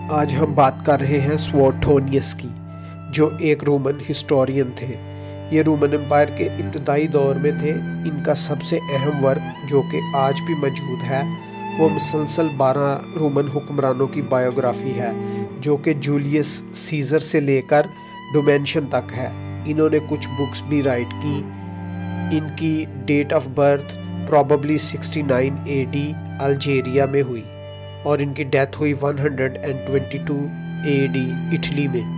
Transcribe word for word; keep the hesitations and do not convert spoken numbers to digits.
आज हम बात कर रहे हैं सुओटोनियस की, जो एक रोमन हिस्टोरियन थे। ये रोमन एम्पायर के इब्तदाई दौर में थे। इनका सबसे अहम वर्क, जो कि आज भी मौजूद है, वो मुसलसल बारह रोमन हुक्मरानों की बायोग्राफी है, जो कि जूलियस सीजर से लेकर डोमेशियन तक है। इन्होंने कुछ बुक्स भी राइट की। इनकी date of birth probably sixty nine A D Algeria में हुई और इनकी डेथ हुई one hundred twenty two A D Italy में।